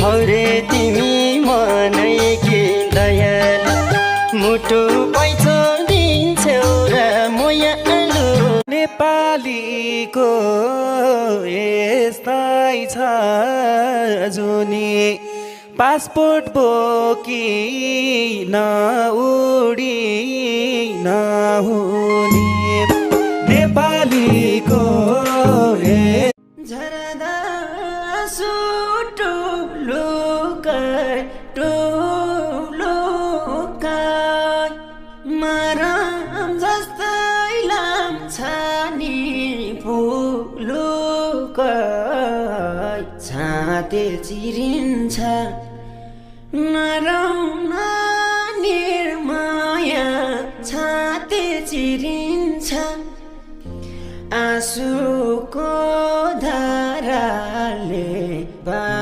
हौरे तिमी मनै कि दयाल मुटु पैसा दिन्छौ र मोयालु नेपालीको यस्तै छ जुनी पासपोर्ट बोकी नउडी नहुने नेपालीको झरदा सुटुलुकै टुलुकै मरम जस्तै लाम्छ नि फुलुकै छाते चिरिन्छ नरौन निर्माया छाते चिरिन्छ आँसुको धार